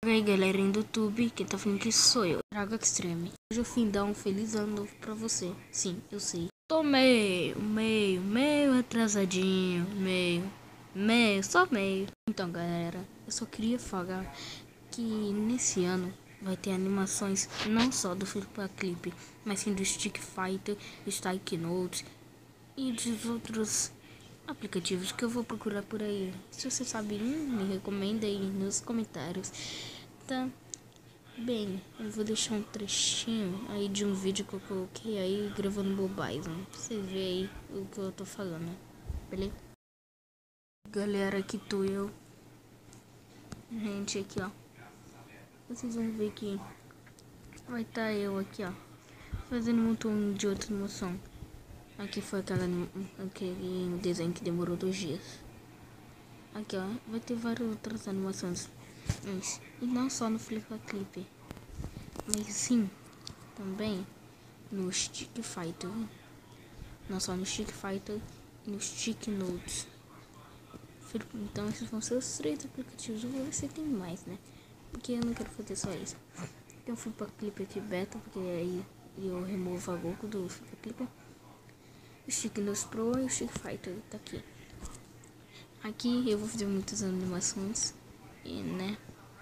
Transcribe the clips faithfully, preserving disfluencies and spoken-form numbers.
E aí galerinha do YouTube, quem tá falando aqui sou eu, Drago Extreme. Hoje eu fim dar um feliz ano novo pra você. Sim, eu sei. Tô meio, meio, meio atrasadinho, meio, meio, só meio. Então galera, eu só queria falar que nesse ano vai ter animações não só do Flippa Clip, mas sim do Stick Fighter, Strike Notes e dos outros aplicativos que eu vou procurar por aí. Se você sabe um, me recomenda aí nos comentários. Tá bem, eu vou deixar um trechinho aí de um vídeo que eu coloquei aí gravando bobagem, pra vocês verem aí o que eu tô falando, beleza? Galera, aqui tô eu. Gente, aqui ó, vocês vão ver que vai estar tá eu aqui ó, fazendo um montão de outra emoção. Aqui foi aquela, aquele desenho que demorou dois dias. Aqui ó, vai ter várias outras animações. Mas, e não só no Flippa Clip, mas sim também no Stick Fighter. Não só no Stick Fighter e no Stick Notes. Então esses vão ser os três aplicativos. Eu vou ver se tem mais, né? Porque eu não quero fazer só isso. Tem o Flippa Clip aqui beta, porque aí eu removo a logo do Flippa Clip. O Stick Notes Pro e o Stick Fighter tá aqui. Aqui eu vou fazer muitas animações. E né,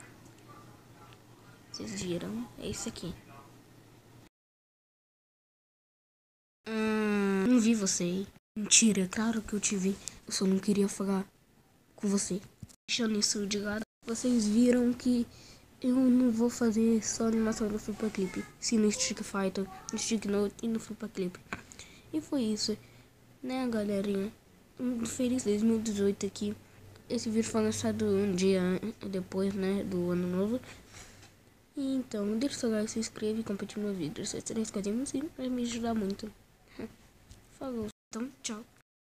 vocês viram? É isso aqui. Hum, não vi você. Mentira, é claro que eu te vi. Eu só não queria falar com você. Deixando isso de lado, vocês viram que eu não vou fazer só animação no Flippa Clip, sim no Stick Fighter, no Stick Note e no Flippa Clip. E foi isso, né, galerinha? Um feliz dois mil e dezoito aqui. Esse vídeo foi lançado um dia depois, né, do ano novo. E então, deixa o seu like, se inscreva e compartilhe meu vídeo. Essas três coisinhas vai me ajudar muito. Falou. Então, tchau.